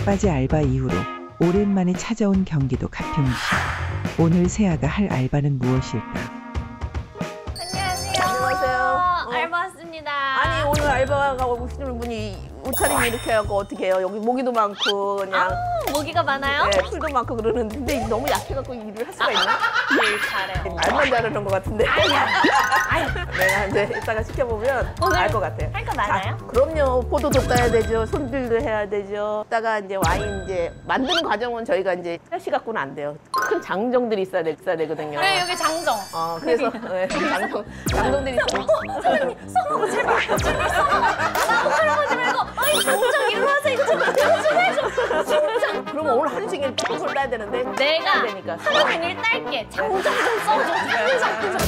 막바지 알바 이후로 오랜만에 찾아온 경기도 가평시. 오늘 세아가 할 알바는 무엇일까? 안녕하세요. 안녕하세요. 알바 왔습니다. 아니 오늘 알바가 오시는 분이 옷차림이 이렇게 하고 어떻게 해요? 여기 모기도 많고 그냥 모기가 많아요? 네, 풀도 많고 그러는데 너무 약해갖고 일을 할 수가 있나? 일 잘해요. 말만 잘하는 것 같은데. 내가 이제 이따가 시켜보면 오늘 알 것 같아요. 할 거 많아요? 그럼요. 포도도 따야 되죠. 손질도 해야 되죠. 이따가 이제 와인 이제 만드는 과정은 저희가 이제 셋이 갖고는 안 돼요. 큰 장정들이 있어야 되거든요. 네, 여기 장정. 그래서 네, 장정들이 있어요. 써먹어, 제발. 제발 써먹어. 나하고 할아버지 말고. 아니, 장정 일로 와서 이거 좀 해줘. 진짜. 그러면 오늘 하루 종일 똥을 따야 되는데 내가 안 되니까. 하루 종일 딸게. 장정 좀 써줘. 장정.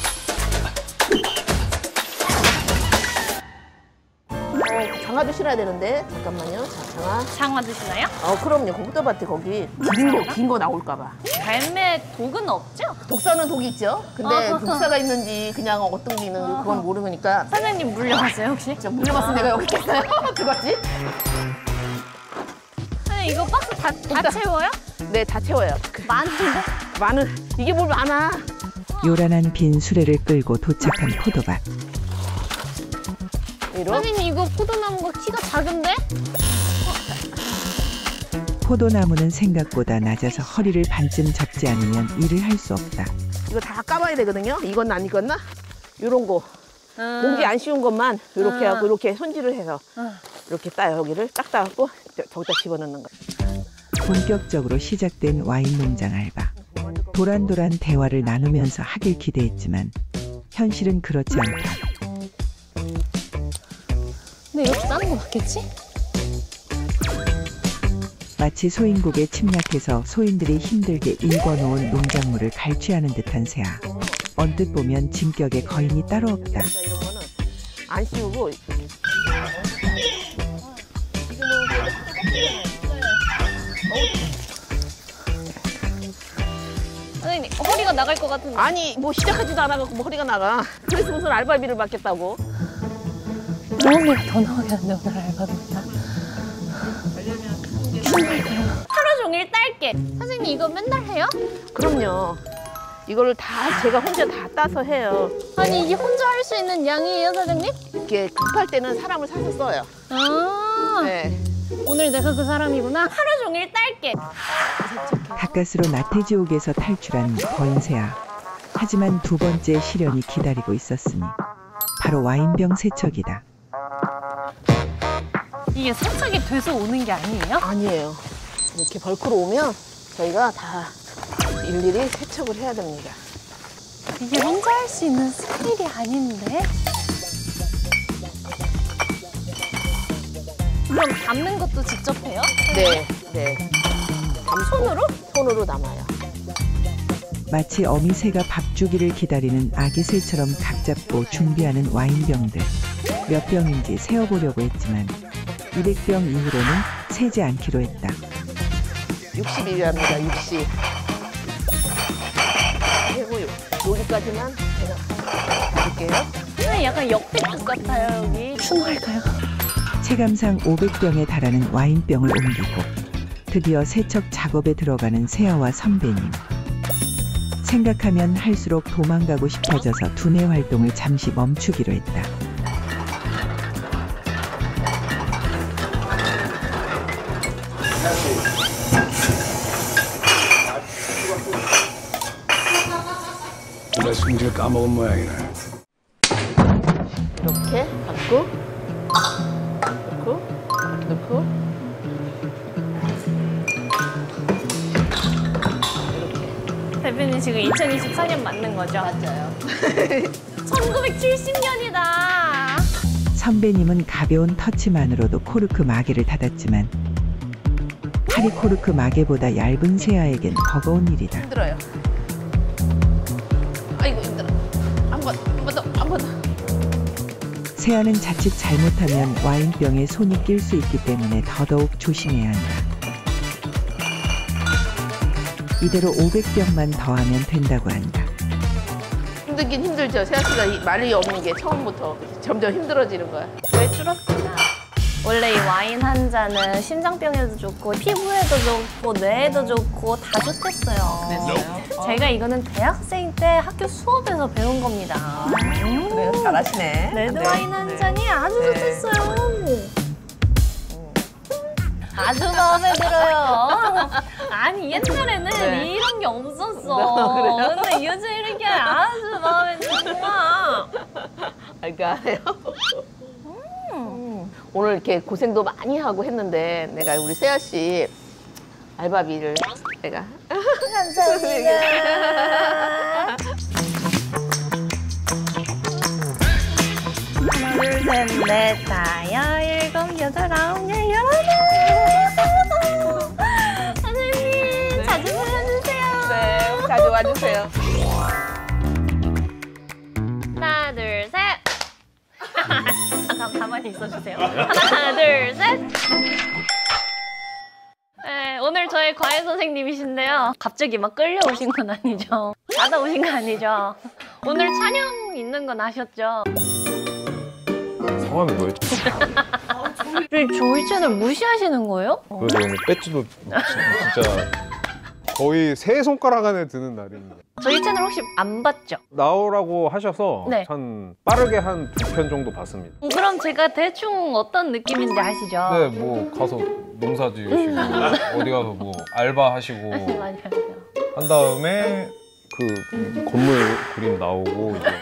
장아도 실어야 되는데 잠깐만요. 자, 장아. 장화 드시나요? 그럼요. 고구마밭에 거기 긴 거 나올까 봐. 갈매 독은 없죠? 독사는 독이 있죠. 근데 독사가 있는지 그냥 어떤 게 있는지 그건 모르니까. 사장님 물려봤어요, 혹시? 저 물려봤으면 내가 여기 있겠어요. 죽었지? 사장님 이거 박스 다 채워요? 네, 다 채워요. 많은데? 많은 이게 뭘 많아? 요란한 빈 수레를 끌고 도착한 포도밭. 사장님 이거 포도나무가 키가 작은데? 포도나무는 생각보다 낮아서 허리를 반쯤 접지 않으면 일을 할 수 없다. 이거 다 까봐야 되거든요. 익었나 안 익었나? 요런 거. 공기 안 씌운 것만 이렇게 하고 이렇게 손질을 해서 이렇게 따요. 여기를 딱 따갖고 저기다 집어넣는 거. 본격적으로 시작된 와인 농장 알바. 도란도란 대화를 나누면서 하길 기대했지만 현실은 그렇지 않다. 근데 이렇게 따는 거 맞겠지? 마치 소인국에 침략해서 소인들이 힘들게 일궈놓은 농작물을 갈취하는 듯한 세아. 언뜻 보면 진격의 거인이 따로 없다. 이런 거는 안 씌우고 선생님 허리가 나갈 것 같은데. 아니 뭐 시작하지도 않아갖고 뭐 허리가 나가. 그래서 무슨 알바비를 받겠다고. 너무 더 나가겠는데 오늘 알바비가. 하루 종일 딸게. 선생님 이거 맨날 해요? 그럼요. 이걸 다 제가 혼자 다 따서 해요. 아니 이게 혼자 할 수 있는 양이에요, 사장님? 이렇게 급할 때는 사람을 사서 써요. 네. 오늘 내가 그 사람이구나. 하루 종일 딸게. 가까스로 나태지옥에서 탈출한 거인 세아. 하지만 두 번째 시련이 기다리고 있었으니 바로 와인병 세척이다. 이게 세척이 돼서 오는 게 아니에요? 아니에요. 이렇게 벌크로 오면 저희가 다 일일이 세척을 해야 됩니다. 이게 혼자 할 수 있는 스킬이 아닌데? 그럼 담는 것도 직접 해요? 네, 네. 손으로? 손으로 담아요. 마치 어미새가 밥 주기를 기다리는 아기 새처럼 각 잡고 준비하는 와인병들. 몇 병인지 세어보려고 했지만 200병 이후로는 세지 않기로 했다. 60이랍니다, 60. 그리고 여기까지만 제가 해볼게요. 약간 역대급 같아요, 여기. 추노할까요? 체감상 500병에 달하는 와인병을 옮기고 드디어 세척 작업에 들어가는 세아와 선배님. 생각하면 할수록 도망가고 싶어져서 두뇌 활동을 잠시 멈추기로 했다. 내 승질 까먹은 모양이네. 이렇게 갖고 넣고 대표님 지금 2024년 맞는 거죠? 맞아요. 1970년이다. 선배님은 가벼운 터치만으로도 코르크 마개를 닫았지만 파리 코르크 마개보다 얇은 세아에겐 버거운 일이다. 힘들어요. 아이고 힘들어. 한 번 더. 세아는 자칫 잘못하면 와인병에 손이 낄 수 있기 때문에 더더욱 조심해야 한다. 이대로 500병만 더하면 된다고 한다. 힘들긴 힘들죠. 세아 씨가 말이 없는 게 처음부터 점점 힘들어지는 거야. 왜 줄었을까? 원래 이 와인 한 잔은 심장병에도 좋고 피부에도 좋고 뇌에도 좋고 다 좋댔어요. 제가 이거는 대학생 때 학교 수업에서 배운 겁니다. 그래요, 잘하시네. 레드 와인 한 잔이 아주 좋댔어요. 아주 마음에 들어요. 아니 옛날에는 이런 게 없었어. 근데 요즘 이렇게 아주 마음에 들구나. 알까요? 오늘 이렇게 고생도 많이 하고 했는데 내가 우리 세아 씨 알바비를 내가 감사합니다. 하나, 둘, 셋, 넷, 다섯, 일곱, 여덟, 아홉, 열, 열하나. 선생님, 자주 불러주세요. 네, 자주 와주세요. 하나, 둘, 셋. 잠깐 가만히 있어주세요. 하나, 둘, 셋. 네, 오늘 저의 과외 선생님이신데요. 갑자기 막 끌려오신 건 아니죠? 받아오신 거 아니죠? 오늘 촬영 있는 건 아셨죠? 성함이 뭐였죠? 저희 채널 무시하시는 거예요? 그래서 오늘 배지도 진짜 거의 세 손가락 안에 드는 날입니다. 저희 채널 혹시 안 봤죠? 나오라고 하셔서 네. 한 빠르게 한 2편 정도 봤습니다. 그럼 제가 대충 어떤 느낌인지 아시죠? 네, 뭐 가서 농사 지으시고 어디 가서 뭐 알바 하시고 맞아요. 한 다음에 그 건물 그림 나오고 이제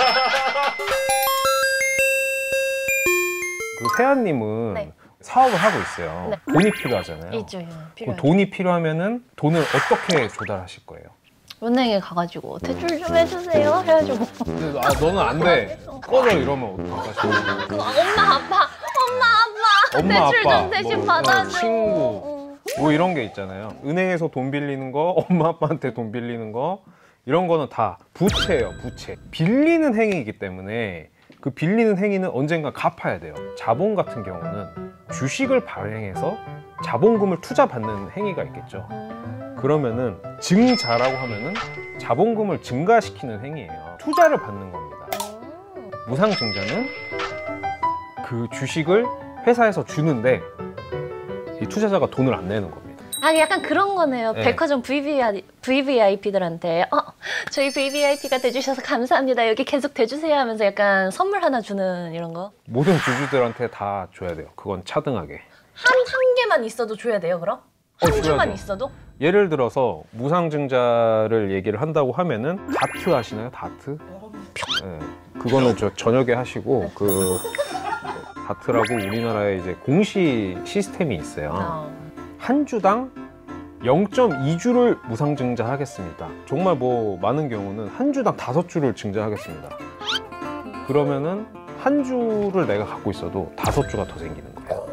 그 세아님은 네. 사업을 하고 있어요. 네. 돈이 필요하잖아요. 있죠, 그 필요해요. 돈이 필요하면은 돈을 어떻게 조달하실 거예요? 은행에 가가지고 대출 좀 해주세요 해가지고 근데 너는 안 돼. 꺼져 이러면 어떡하시고. 엄마 아빠 엄마 대출 아빠 좀 대신 뭐, 받아줘. 친구 뭐 이런 게 있잖아요. 은행에서 돈 빌리는 거, 엄마 아빠한테 돈 빌리는 거 이런 거는 다 부채예요. 부채. 빌리는 행위이기 때문에 그 빌리는 행위는 언젠가 갚아야 돼요. 자본 같은 경우는 주식을 발행해서 자본금을 투자받는 행위가 있겠죠. 그러면은 증자라고 하면은 자본금을 증가시키는 행위예요. 투자를 받는 겁니다. 무상증자는 그 주식을 회사에서 주는데 이 투자자가 돈을 안 내는 겁니다. 아 약간 그런 거네요. 네. 백화점 VVIP들한테 저희 VVIP가 돼주셔서 감사합니다. 여기 계속 돼주세요 하면서 약간 선물 하나 주는 이런 거. 모든 주주들한테 다 줘야 돼요. 그건 차등하게. 한 개만 있어도 줘야 돼요 그럼? 한 주만 줘야죠. 있어도? 예를 들어서 무상증자를 얘기를 한다고 하면은 다트 하시나요? 다트? 네, 그거는 저 저녁에 하시고 그 다트라고 우리나라에 이제 공시 시스템이 있어요. 한 주당 0.2주를 무상증자하겠습니다. 정말 뭐 많은 경우는 한 주당 5주를 증자하겠습니다. 그러면은 한 주를 내가 갖고 있어도 5주가 더 생기는 거예요.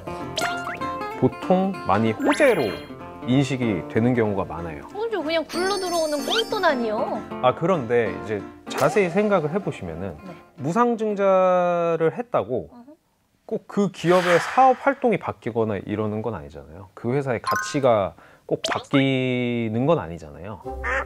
보통 많이 호재로 인식이 되는 경우가 많아요. 그죠 그냥 굴러 들어오는 꽁돈 아니요. 아 그런데 이제 자세히 생각을 해보시면은 네. 무상증자를 했다고 꼭 그 기업의 사업 활동이 바뀌거나 이러는 건 아니잖아요. 그 회사의 가치가 꼭 바뀌는 건 아니잖아요.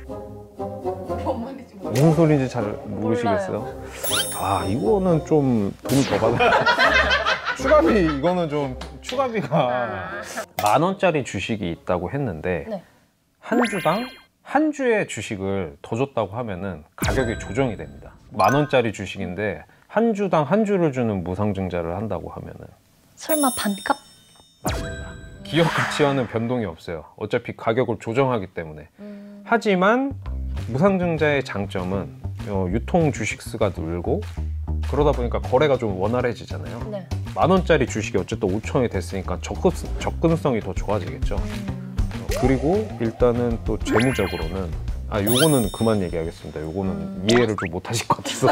무슨 소리인지 잘 모르시겠어요? 아 이거는 좀 돈 더 받아야 추가비 이거는 좀 추가비가 10,000원짜리 주식이 있다고 했는데 네. 한 주당 한 주의 주식을 더 줬다고 하면은 가격이 조정이 됩니다. 10,000원짜리 주식인데 한 주당 한 주를 주는 무상증자를 한다고 하면은 설마 반값? 맞습니다. 기업 가치와는 변동이 없어요. 어차피 가격을 조정하기 때문에. 하지만 무상증자의 장점은 유통 주식 수가 늘고 그러다 보니까 거래가 좀 원활해지잖아요. 네. 10,000원짜리 주식이 어쨌든 5,000원이 됐으니까 접근성이 더 좋아지겠죠. 그리고 일단은 또 재무적으로는 요거는 그만 얘기하겠습니다. 요거는 이해를 좀 못하실 것 같아서.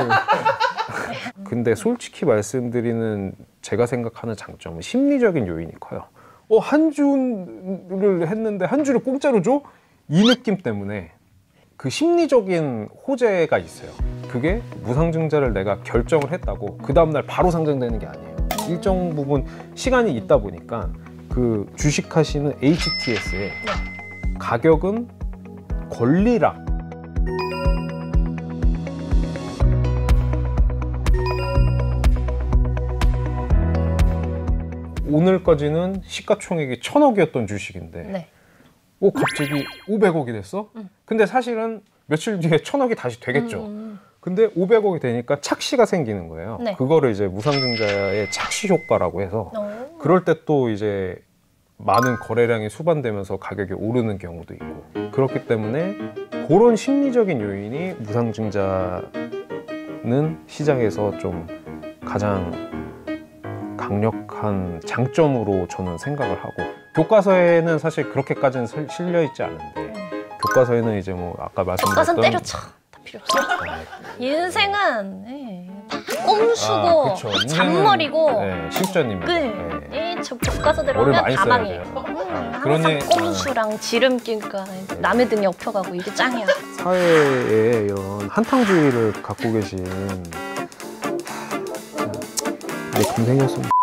근데 솔직히 말씀드리는 제가 생각하는 장점은 심리적인 요인이 커요. 한 주를 했는데 한 주를 공짜로 줘? 이 느낌 때문에 그 심리적인 호재가 있어요. 그게 무상증자를 내가 결정을 했다고 그 다음날 바로 상장되는 게 아니에요. 일정 부분 시간이 있다 보니까 그 주식하시는 HTS의 가격은 권리락 오늘까지는 시가총액이 1,000억이었던 주식인데 네. 갑자기 500억이 됐어? 근데 사실은 며칠 뒤에 1,000억이 다시 되겠죠. 근데 500억이 되니까 착시가 생기는 거예요. 네. 그거를 이제 무상증자의 착시 효과라고 해서 오. 그럴 때 또 이제 많은 거래량이 수반되면서 가격이 오르는 경우도 있고 그렇기 때문에 그런 심리적인 요인이 무상증자는 시장에서 좀 가장 강력한 장점으로 저는 생각을 하고 교과서에는 사실 그렇게까지는 실려 있지 않은데 교과서에는 이제 뭐 아까 말씀드렸던 교과서는 때려쳐. 다 필요 없어. 인생은 다 꼼수고 그쵸. 잔머리고 네, 실전입니다. 저 교과서대로 머리를 하면 많이 다 써야 망해. 돼요. 항상 그러니- 꼼수랑 지름길과 남의 등에 업혀가고 이게 짱이야. 사회에 이런 한탕주의를 갖고 계신 내 동생이었으면